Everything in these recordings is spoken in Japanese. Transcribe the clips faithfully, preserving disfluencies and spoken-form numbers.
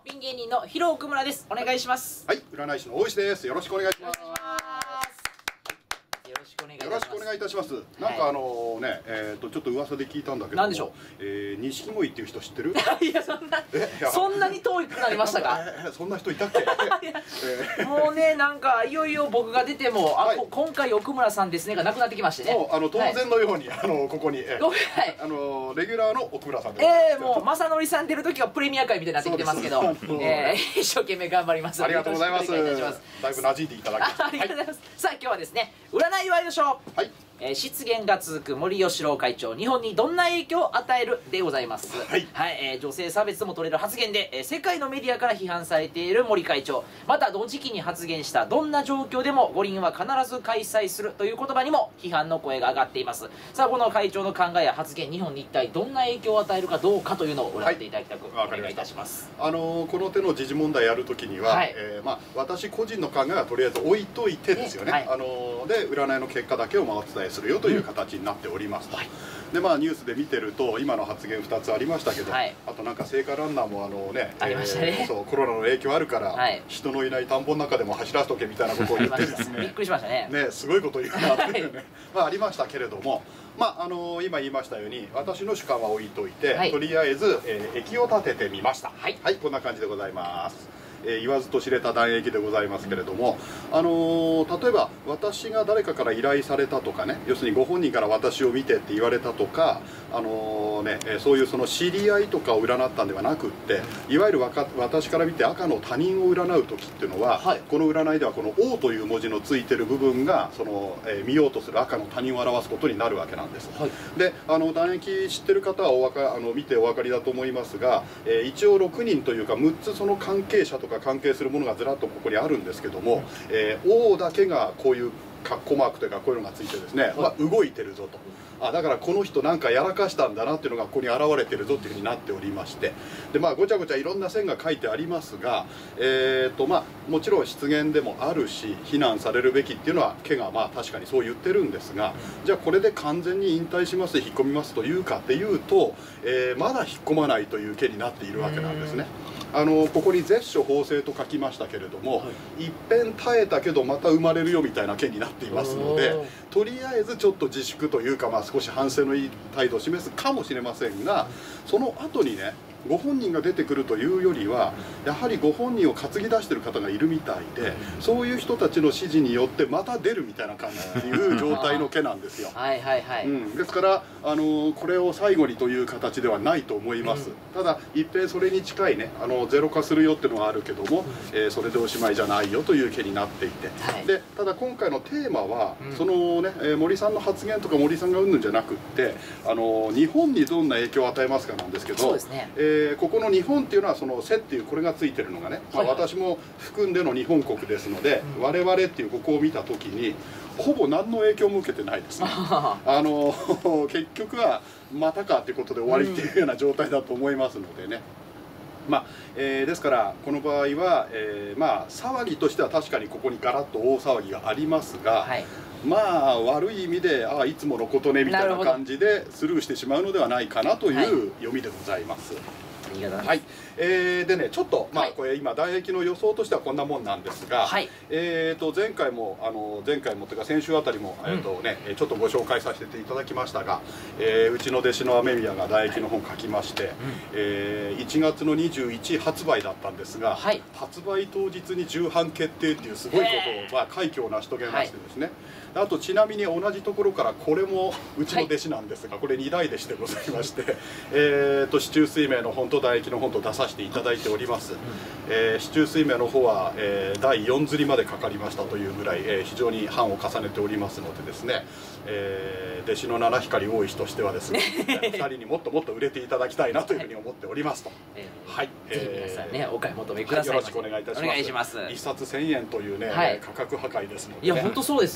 ピン芸人のヒロ奥村です。お願いします。 はい、占い師の大石です。よろしくお願いします。 よろしくお願いします。 よろしくお願いいたします。なんかあのね、えっとちょっと噂で聞いたんだけど、 なんでしょう。 えー、錦鯉っていう人知ってる？ いやそんなそんなに遠くなりましたか？ そんな人いたっけ？ もうね、なんかいよいよ僕が出ても、あ、今回奥村さんですねがなくなってきましてね。 もうあの当然のようにあのここにあのレギュラーの奥村さんで。 ええ、もう正則さん出る時はプレミア会みたいになってきてますけど、ええ、一生懸命頑張ります。 ありがとうございます。だいぶ馴染んでいただきありがとうございます。さあ今日はですね、占いワイドショー。はい。えー、失言が続く森喜朗会長、日本にどんな影響を与えるでございます。はい、はい、えー、女性差別とも取れる発言で、えー、世界のメディアから批判されている森会長、また同時期に発言したどんな状況でも五輪は必ず開催するという言葉にも批判の声が上がっています。さあこの会長の考えや発言、日本に一体どんな影響を与えるかどうかというのを占っていただきたく、はい、お願いいたします。 あのー、この手の時事問題やるときには、はい、えー、まあ、私個人の考えはとりあえず置いといてですよね、はい、あのー、で占いの結果だけをまあお伝えするよという形、うんになっておりますと、はい、でまあニュースで見てると今の発言ふたつありましたけど、はい、あとなんか聖火ランナーもあのね、 ありましたね、 えー、そうコロナの影響あるから、はい、人のいない田んぼの中でも走らせとけみたいなことを言ってですねびっくりしましたね。 ね、すごいこと言うなっていうね、まあありましたけれども、まああのー、今言いましたように私の主観は置いといて、はい、とりあえず、えー、液を立ててみました。はい、はい、こんな感じでございます。えー、言わずと知れた弾液でございますけれども、あのー、例えば私が誰かから依頼されたとかね、要するにご本人から私を見てって言われたとか、あのーね、えー、そういうその知り合いとかを占ったんではなくって、いわゆるわか私から見て赤の他人を占う時っていうのは、はい、この占いではこの「王」という文字のついてる部分がその、えー、見ようとする赤の他人を表すことになるわけなんです。はい、であの弾液知ってる方はおわかあの見てお分かりだと思いますが、えー、一応ろくにんというかむっつその関係者とか関係するものがずらっとここにあるんですけども、えー、王だけがこういうカッコマークというかこういうのがついてですね、まあ、動いてるぞと、あだからこの人なんかやらかしたんだなっていうのがここに現れてるぞっていうふうになっておりまして、でまあごちゃごちゃいろんな線が書いてありますが、えーとまあ、もちろん失言でもあるし非難されるべきっていうのは家がまあ確かにそう言ってるんですが、じゃあこれで完全に引退します引っ込みますというかっていうと、えー、まだ引っ込まないという家になっているわけなんですね。あのここに絶処法制と書きましたけれども、はい、一遍耐えたけどまた生まれるよみたいな件になっていますので、とりあえずちょっと自粛というか、まあ、少し反省のいい態度を示すかもしれませんが、その後にねご本人が出てくるというよりはやはりご本人を担ぎ出してる方がいるみたいで、そういう人たちの指示によってまた出るみたいな感じっていう状態の毛なんですよ。はいはいはい、うん、ですからあのこれを最後にという形ではないと思います。うん、ただ一遍それに近いねあのゼロ化するよっていうのはあるけども、うん、えー、それでおしまいじゃないよという毛になっていて、はい、でただ今回のテーマは、うん、そのね、えー、森さんの発言とか森さんがうんぬんじゃなくってあの日本にどんな影響を与えますかなんですけど、そうですね、えーえー、ここの日本っていうのはその「せ」っていうこれがついてるのがね、まあ、私も含んでの日本国ですので、うん、我々っていうここを見た時にほぼ何の影響も受けてないですね。あの結局はまたかっていうことで終わりっていうような状態だと思いますのでね。まあえー、ですからこの場合は、えー、まあ騒ぎとしては確かにここにガラッと大騒ぎがありますが、はい、まあ悪い意味でああいつものことねみたいな感じでスルーしてしまうのではないかなという読みでございます。はい、えー、でねちょっとまあこれ今唾液の予想としてはこんなもんなんですが、はい、えーと前回もあの前回もというか先週あたりも、うん、えーとねちょっとご紹介させていただきましたが、えー、うちの弟子の雨宮が唾液の本書きまして、はい、えー、いちがつのにじゅういちにち発売だったんですが、はい、発売当日に重版決定っていうすごいことを、まあ、快挙を成し遂げましてですね、はい、あとちなみに同じところからこれもうちの弟子なんですが、はい、これにだい弟子でございましてえと四柱推命の本と唾液の本と出させていただいております。うん、えー、四柱推命の方は、えー、だいよん釣りまでかかりましたというぐらい、えー、非常に版を重ねておりますのでですね、えー、弟子の七光大石としてはですねふたりにもっともっと売れていただきたいなというふうに思っておりますと。はい、 ぜひ皆さんねお買い求めください。 よろしくお願いいたします。お願いします。一冊せんえんというね、はい、価格破壊ですので、ね、 いや本当そうですね。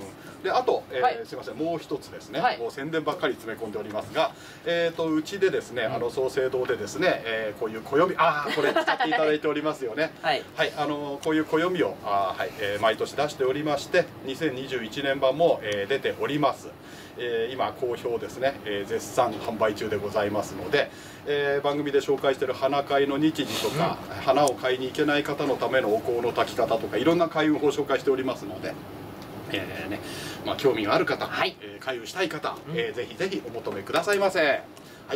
であと、えーはい、すみません、もう一つですね、はい、もう宣伝ばっかり詰め込んでおりますが、えー、とうちでですね、うん、あの創生堂でですね、えー、こういう暦、ああこれ使っていただいておりますよねはい、はい、あのこういう暦をあ、はいえー、毎年出しておりまして、にせんにじゅういちねんばんも、えー、出ております。えー、今好評ですね、えー、絶賛販売中でございますので、えー、番組で紹介している花会の日時とか、うん、花を買いに行けない方のためのお香の炊き方とかいろんな開運法を紹介しておりますので、えーねまあ、興味がある方、はいえー、開運したい方、うんえー、ぜひぜひお求めくださいませ。はい、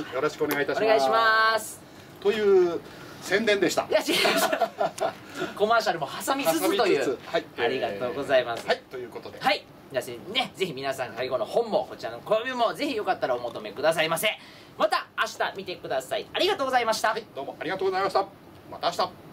よろしくお願いいたします。お願いします。という宣伝でした。いや違います。 コマーシャルも挟みつつという、はい、ありがとうございます。 はい、ということで、 はい、じゃあね、ぜひ皆さん最後の本もこちらの暦もぜひよかったらお求めくださいませ。また明日見てください。ありがとうございました。 はい、どうもありがとうございました。また明日。